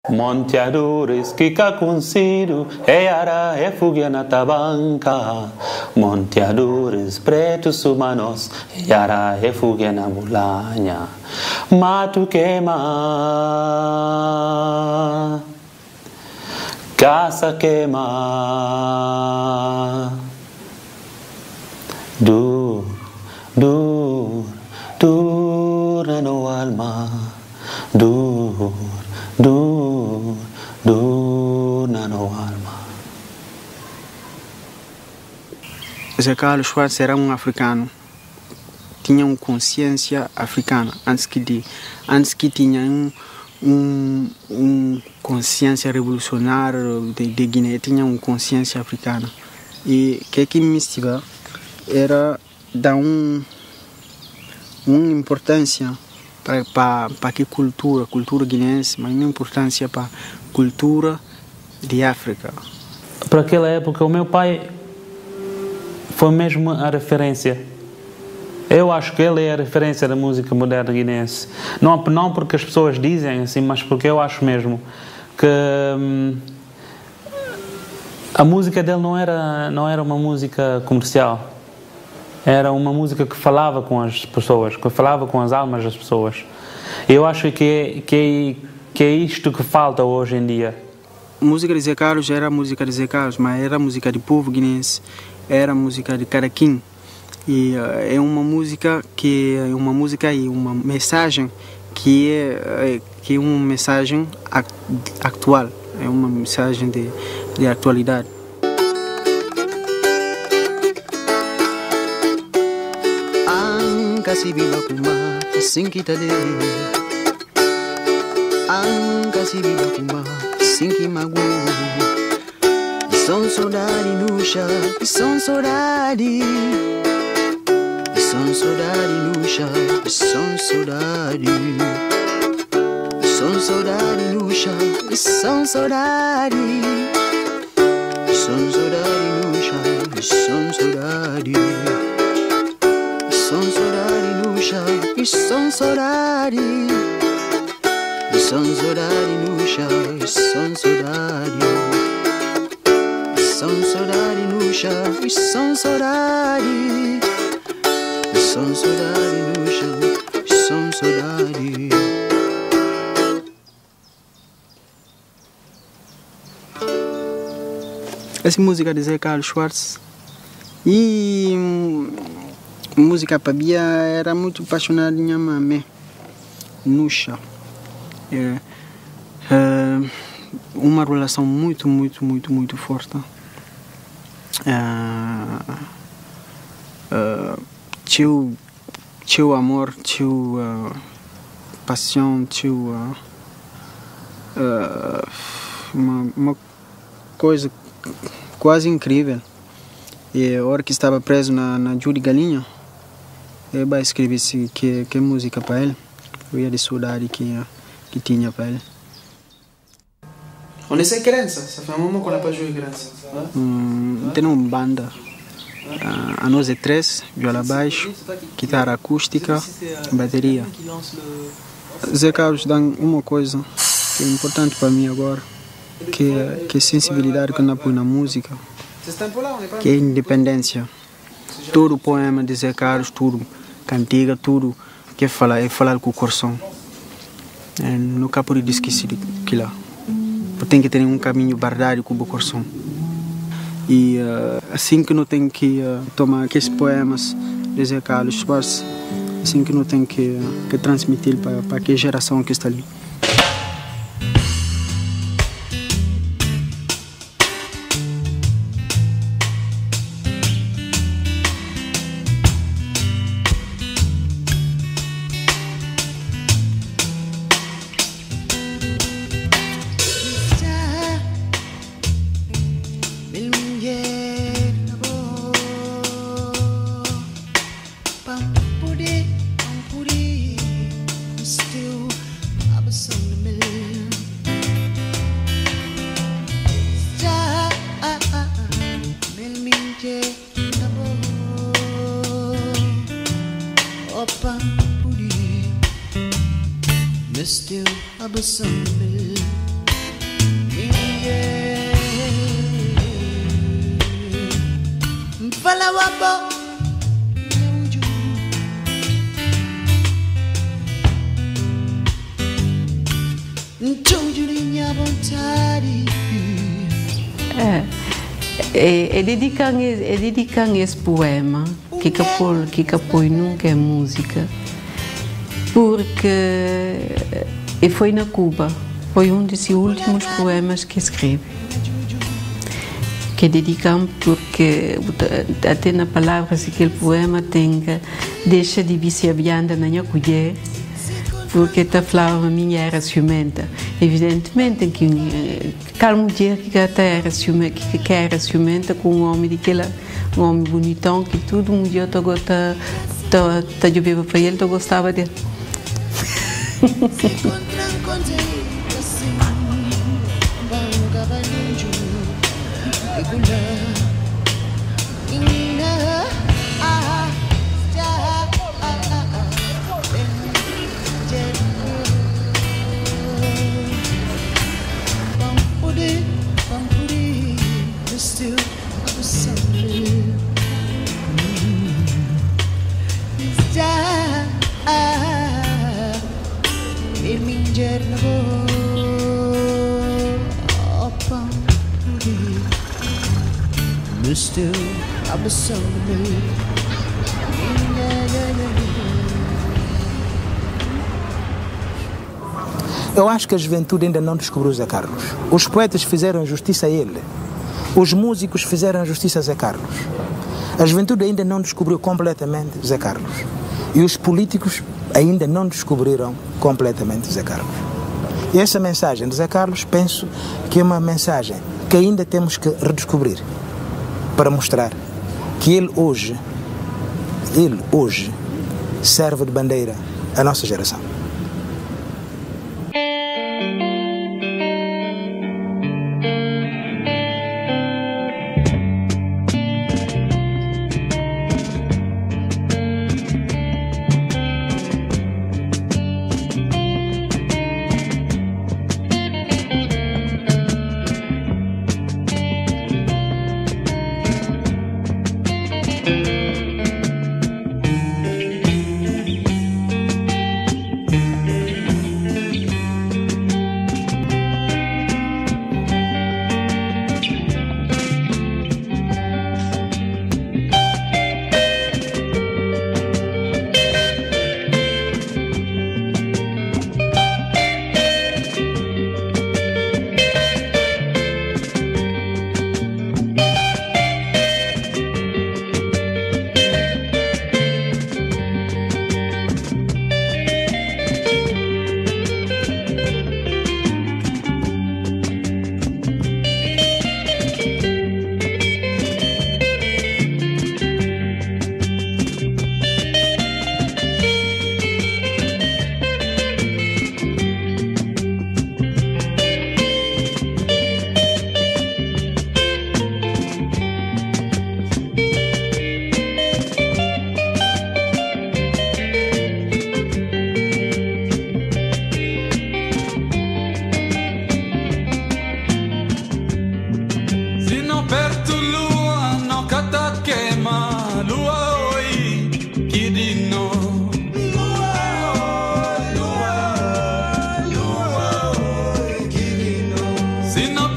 Monteadores que cacuncido é ara refugia na tabanca. Monteadores pretos humanos é ara refugia na mulanha. Mato queima, caça queima. Dur no alma. Dur na no alma. Zé Carlos Schwartz era um africano. Tinha uma consciência africana. Antes que tinha consciência revolucionária de Guiné, tinha uma consciência africana. E o que me estiva era dar uma importância para a cultura guinense, mas uma importância para a cultura de África. Para aquela época, o meu pai foi mesmo a referência. Eu acho que ele é a referência da música moderna guinense. Não porque as pessoas dizem assim, mas porque eu acho mesmo que a música dele não era uma música comercial. Era uma música que falava com as pessoas, que falava com as almas das pessoas. Eu acho que é isto que falta hoje em dia. A música de Zé Carlos era a música de Zé Carlos, mas era a música do povo guinense, era a música de Caraquim. E é uma música e uma mensagem que é uma mensagem atual, é uma mensagem de atualidade. Kasi biba kuma sinki tade kasi biba kuma sinki magu son saudade nuxa son saudade nuxa son saudade nuxa son saudade nuxa son saudade nuxa e son saudade nuxa e son saudade nuxa e son saudade nuxa e son saudade. Essa música de Zé Carlos Schwartz e música para Bia era muito apaixonada em mamãe Nuxa. Uma relação muito forte. Tinha amor, tinha paixão, tinha uma coisa quase incrível. E a hora que estava preso na Júri Galinha, eu escrevi que música para ele. Eu ia de saudade que tinha para ele. Onde você é criança? Você foi uma quando para jogar criança? Tem uma banda. A nós é 3, viola baixo, guitarra acústica, bateria. Zé Carlos dá uma coisa que é importante para mim agora, que é a sensibilidade que eu põe na música, que é a independência. Todo poema de Zé Carlos, tudo, cantiga, tudo que é falar com o coração. Nunca pode esquecer aquilo. Tem que ter um caminho verdade com o coração. E assim que não tem que tomar aqueles poemas de Zé Carlos Schwartz, assim que não tem que transmitir para aquela geração que está ali. Still, I was somewhere. E dedicam esse poema que põe nunca é música, porque foi na Cuba, foi um dos últimos poemas que escrevi. Que dedicam porque até na palavra se aquele poema deixa de viciabianda na minha colher, porque está falando a minha era ciumenta. Evidentemente que cada mulher que era ciumenta, que era ciumenta com um homem um homem bonitão que tudo um dia tá jogando para ele, gostava dele. Eu acho que a juventude ainda não descobriu Zé Carlos. Os poetas fizeram justiça a ele. Os músicos fizeram justiça a Zé Carlos. A juventude ainda não descobriu completamente Zé Carlos. E os políticos ainda não descobriram completamente Zé Carlos. E essa mensagem de Zé Carlos, penso que é uma mensagem que ainda temos que redescobrir para mostrar que ele hoje serve de bandeira à nossa geração. Si no